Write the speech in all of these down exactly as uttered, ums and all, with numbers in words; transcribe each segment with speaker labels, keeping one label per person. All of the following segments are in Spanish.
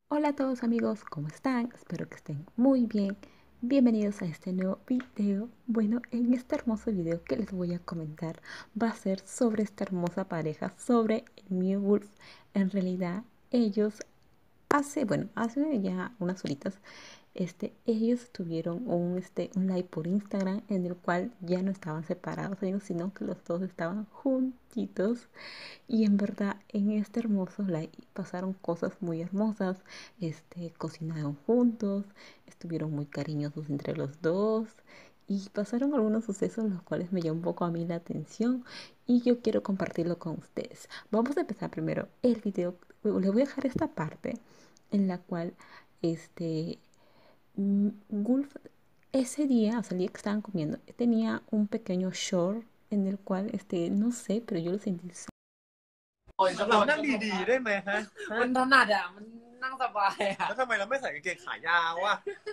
Speaker 1: Hola a todos amigos, ¿cómo están? Espero que estén muy bien. Bienvenidos a este nuevo video. Bueno, en este hermoso video que les voy a comentar va a ser sobre esta hermosa pareja, sobre el Mew Wolf. En realidad, ellos hace, bueno, hace ya unas horitas, este, ellos tuvieron un, este, un live por Instagram en el cual ya no estaban separados, amigos, sino que los dos estaban juntitos. Y en verdad, en este hermoso live pasaron cosas muy hermosas. Este, cocinaron juntos, estuvieron muy cariñosos entre los dos. Y pasaron algunos sucesos los cuales me llaman un poco a mí la atención y yo quiero compartirlo con ustedes. Vamos a empezar primero el video. Les voy a dejar esta parte en la cual este mm, Gulf ese día, o sea, el día que estaban comiendo, tenía un pequeño short en el cual, este, no sé, pero yo lo sentí
Speaker 2: เรานั่งดีๆได้ไหมฮะ
Speaker 3: มันถนัดอ่ะมันนั่งสบายอ่ะ
Speaker 2: แล้วทำไมเราไม่ใส่กางเกงขายาวอ่ะ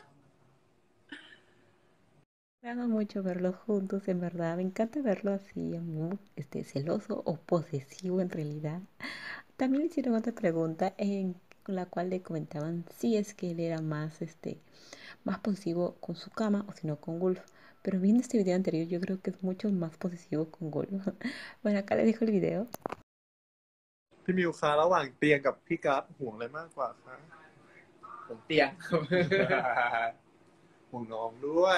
Speaker 1: Me agrada mucho verlos juntos, en verdad. Me encanta verlo así, muy este, celoso o posesivo en realidad. También le hicieron otra pregunta en la cual le comentaban si es que él era más, este, más posesivo con su cama o si no con Wolf. Pero viendo este video anterior, yo creo que es mucho más posesivo con Wolf. Bueno, acá les dejo el video.
Speaker 2: พี่มิวคะระหว่างเตียงกับพี่กั๊บห่วงอะไรมากกว่าคะ
Speaker 3: ผมเตียง
Speaker 2: ห่วงน้องด้วย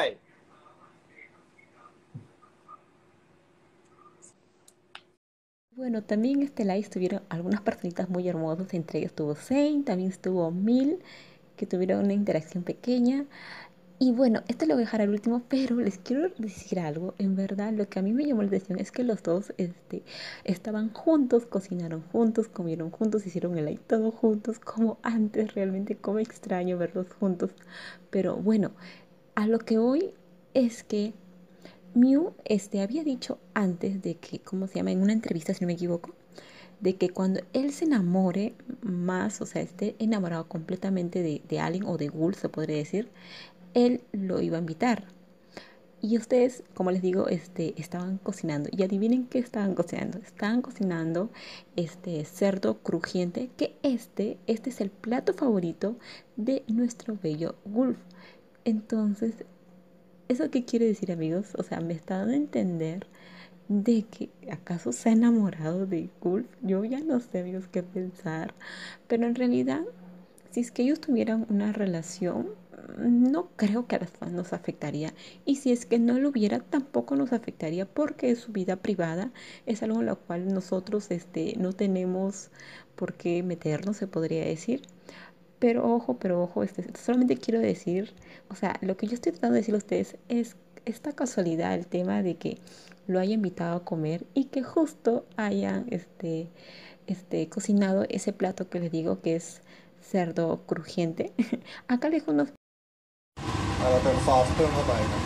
Speaker 1: Bueno, también en este live estuvieron algunas personitas muy hermosas, entre ellos estuvo Zane, también estuvo Mil, que tuvieron una interacción pequeña. Y bueno, esto lo voy a dejar al último, pero les quiero decir algo. En verdad, lo que a mí me llamó la atención es que los dos este, estaban juntos, cocinaron juntos, comieron juntos, hicieron el live todo juntos, como antes, realmente como extraño verlos juntos. Pero bueno, a lo que hoy es que Mew este, había dicho antes de que, ¿cómo se llama? En una entrevista, si no me equivoco, de que cuando él se enamore más, o sea, esté enamorado completamente de, de alguien o de Ghoul, se podría decir, él lo iba a invitar. Y ustedes, como les digo, este, estaban cocinando. Y adivinen qué estaban cocinando. Estaban cocinando este cerdo crujiente, que este, este es el plato favorito de nuestro bello Wolf. Entonces, ¿eso qué quiere decir, amigos? O sea, me está dando a entender de que acaso se ha enamorado de Wolf. Yo ya no sé, amigos, qué pensar. Pero en realidad, si es que ellos tuvieran una relación, no creo que a las fans nos afectaría. Y si es que no lo hubiera, tampoco nos afectaría porque es su vida privada. Es algo en lo cual nosotros este, no tenemos por qué meternos, se podría decir. Pero ojo, pero ojo, este, solamente quiero decir, o sea, lo que yo estoy tratando de decir a ustedes es esta casualidad, el tema de que lo haya invitado a comer y que justo hayan este, este, cocinado ese plato que les digo que es cerdo crujiente. Acá les dejo unos
Speaker 2: เอาเราเติมซอสเพิ่มเข้าไปครับ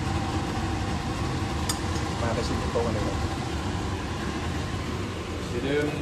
Speaker 2: มาไปชิมที่โต๊ะกันเลยครับอย่าลืม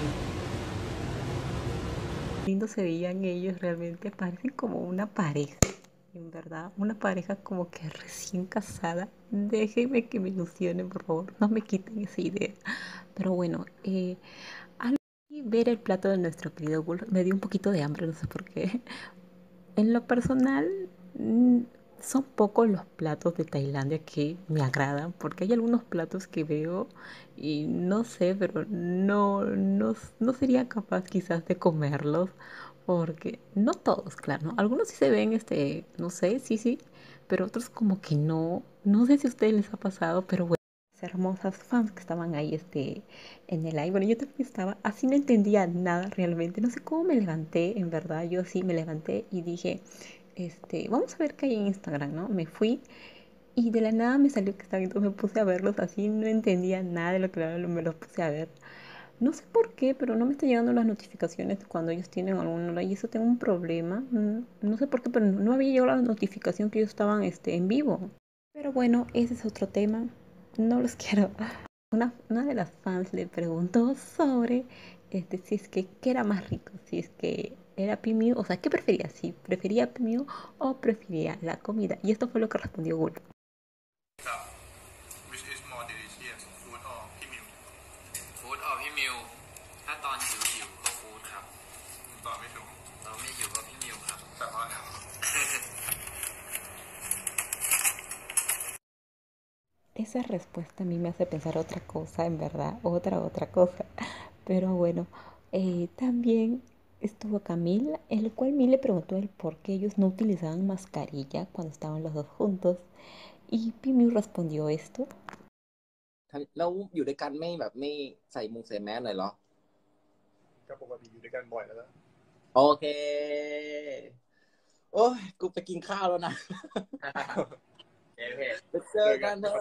Speaker 1: lindos se veían ellos, realmente parecen como una pareja. En verdad, una pareja como que recién casada. Déjenme que me ilusionen, por favor. No me quiten esa idea. Pero bueno, eh, al ver el plato de nuestro querido Wolf, me dio un poquito de hambre, no sé por qué. En lo personal, mm, son pocos los platos de Tailandia que me agradan, porque hay algunos platos que veo y no sé, pero no, no, no sería capaz quizás de comerlos, porque no todos, claro, ¿no? Algunos sí se ven, este, no sé, sí, sí, pero otros como que no, no sé si a ustedes les ha pasado, pero bueno. Las hermosas fans que estaban ahí este, en el live. Bueno, yo también estaba, así no entendía nada realmente. No sé cómo me levanté, en verdad. Yo sí me levanté y dije, este, vamos a ver qué hay en Instagram, ¿no? Me fui y de la nada me salió que estaba, entonces me puse a verlos así, no entendía nada de lo que hablaban, me los puse a ver. No sé por qué, pero no me están llegando las notificaciones cuando ellos tienen alguna hora y eso tengo un problema. Mm, No sé por qué, pero no había llegado la notificación que ellos estaban este, en vivo. Pero bueno, ese es otro tema. No los quiero. Una, una de las fans le preguntó sobre este, si es que qué era más rico, si es que era Pimiu, o sea, ¿qué prefería? Si prefería Pimiu o prefería la comida. Y esto fue lo que respondió Gul.
Speaker 2: which is more delicious food or พี่มิว
Speaker 3: ฟู้ดออกพี่มิวถ้าตอนหิวหิวก็ฟู้ดครับ
Speaker 2: ตอบไม่ถูก
Speaker 3: ตอนไม่หิวก็พี่มิวครับ
Speaker 1: esa respuesta a mí me hace pensar otra cosa, en verdad, otra, otra cosa. Pero bueno, eh, también estuvo Camila, el cual Mil le preguntó el por qué ellos no utilizaban mascarilla cuando estaban los dos juntos. Y Pimiu respondió esto.
Speaker 4: แล้วอยู่ด้วยกันไม่แบบไม่ใส่มุงใส่แมสหน่อยเหรอ
Speaker 2: ก็ปกติอยู่ด้วยกันบ่อยแล้วนะ
Speaker 4: โอเค โอ้ยกูไปกินข้าวแล้วนะ
Speaker 3: เอเพจ
Speaker 4: ไปเจอกันเถอะ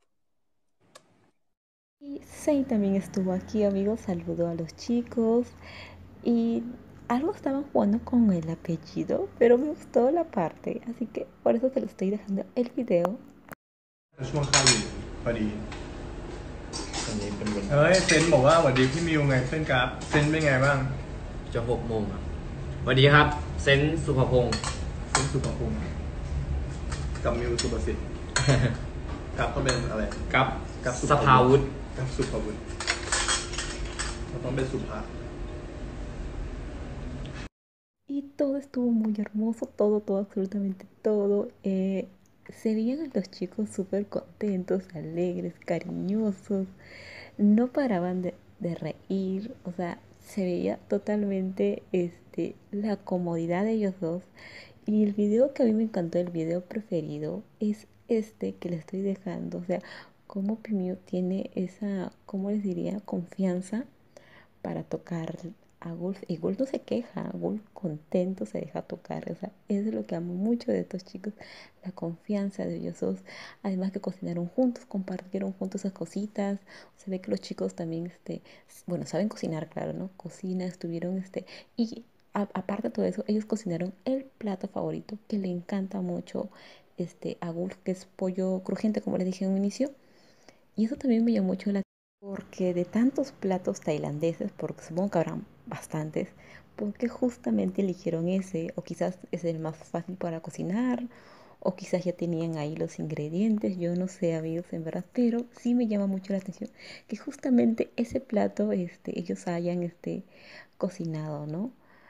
Speaker 1: Y Zane también estuvo aquí, amigos, saludó a los chicos y algo estaban jugando con el apellido, pero me gustó la parte, así que por eso te lo estoy dejando el video.
Speaker 2: ช่วงเข้าอยู่พอดี
Speaker 4: อันนี้เป็นวัน
Speaker 2: เอ้ยเซนบอกว่าสวัสดีพี่มิวไงเพื่อนกราฟเซนเป็นไงบ้าง
Speaker 3: จะหกโมงครับสวัสดีครับ เซนต์สุภพงศ์
Speaker 2: เซนสุภพงศ์กับมิวสุประสิทธิ์ กราฟก็เป็นอะไร
Speaker 3: กับ
Speaker 2: กับสุ
Speaker 3: สภาวุฒิ
Speaker 2: กับสุภวุฒิเราต้องเป็นสุภา
Speaker 1: Y todo estuvo muy hermoso, todo, todo, absolutamente todo. Eh, se veían a los chicos súper contentos, alegres, cariñosos. No paraban de, de reír, o sea, se veía totalmente este, la comodidad de ellos dos. Y el video que a mí me encantó, el video preferido, es este que le estoy dejando. O sea, cómo Pimiu tiene esa, ¿cómo les diría? Confianza para tocar a Gulf. Y Gulf no se queja, Gulf contento se deja tocar. O sea, eso es lo que amo mucho de estos chicos, la confianza de ellos dos. Además que cocinaron juntos, compartieron juntos esas cositas. Se ve que los chicos también, este, bueno, saben cocinar, claro, ¿no? Cocina, estuvieron, este, y a- aparte de todo eso, ellos cocinaron el plato favorito que le encanta mucho este, a Gulf, que es pollo crujiente, como les dije en un inicio. Y eso también me llamó mucho la atención, porque de tantos platos tailandeses, porque supongo que habrán bastantes, porque justamente eligieron ese, o quizás es el más fácil para cocinar, o quizás ya tenían ahí los ingredientes, yo no sé, amigos, en verdad, pero sí me llama mucho la atención que justamente ese plato, este, ellos hayan, este, cocinado, ¿no?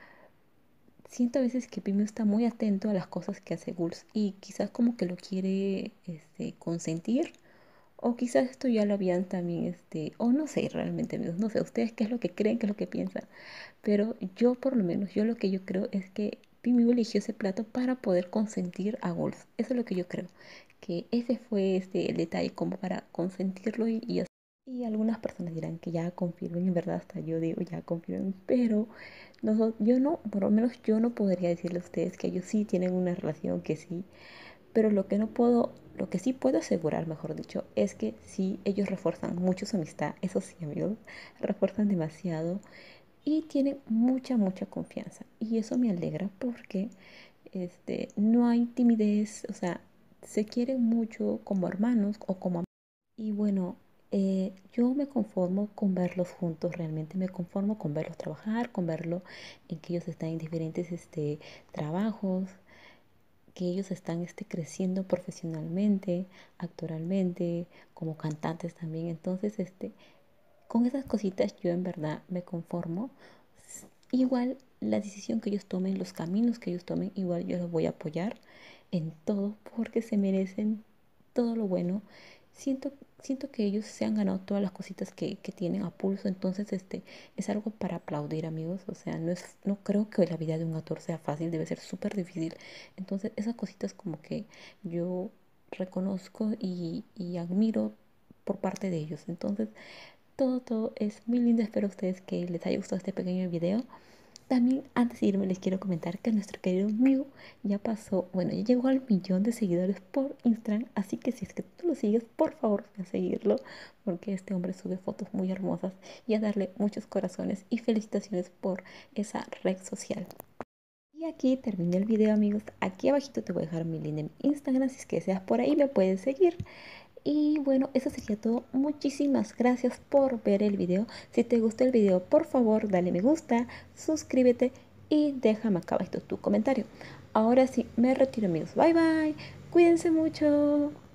Speaker 1: Siento a veces que Pimio está muy atento a las cosas que hace Gulz y quizás como que lo quiere, este, consentir. O quizás esto ya lo habían también, este, o no sé realmente, amigos, no sé, ustedes qué es lo que creen, qué es lo que piensan, pero yo por lo menos, yo lo que yo creo es que Pimiu eligió ese plato para poder consentir a Wolf, eso es lo que yo creo, que ese fue este, el detalle como para consentirlo y, y así. Y algunas personas dirán que ya confirmen, en verdad hasta yo digo ya confirmen, pero no, yo no, por lo menos yo no podría decirle a ustedes que ellos sí tienen una relación, que sí, pero lo que no puedo, lo que sí puedo asegurar, mejor dicho, es que sí, ellos refuerzan mucho su amistad, eso sí, amigos, refuerzan demasiado y tienen mucha, mucha confianza. Y eso me alegra porque este, no hay timidez, o sea, se quieren mucho como hermanos o como amigos. Y bueno, eh, yo me conformo con verlos juntos, realmente me conformo con verlos trabajar, con verlo en que ellos están en diferentes este, trabajos, que ellos están este, creciendo profesionalmente, actoralmente, como cantantes también. Entonces, este, con esas cositas yo en verdad me conformo. S- Igual la decisión que ellos tomen, los caminos que ellos tomen, igual yo los voy a apoyar en todo porque se merecen todo lo bueno. Siento, siento que ellos se han ganado todas las cositas que, que tienen a pulso, entonces este es algo para aplaudir, amigos. O sea, no es, no creo que la vida de un actor sea fácil, debe ser súper difícil. Entonces, esas cositas como que yo reconozco y, y admiro por parte de ellos. Entonces, todo, todo es muy lindo. Espero a ustedes que les haya gustado este pequeño video. También antes de irme les quiero comentar que nuestro querido Mew ya pasó, bueno, ya llegó al millón de seguidores por Instagram, así que si es que tú lo sigues, por favor, ve a seguirlo, porque este hombre sube fotos muy hermosas y a darle muchos corazones y felicitaciones por esa red social. Y aquí terminé el video, amigos. Aquí abajito te voy a dejar mi link de mi Instagram, si es que deseas por ahí me puedes seguir. Y bueno, eso sería todo. Muchísimas gracias por ver el video. Si te gustó el video, por favor, dale me gusta, suscríbete y déjame acá abajo tu comentario. Ahora sí, me retiro, amigos. Bye bye. Cuídense mucho.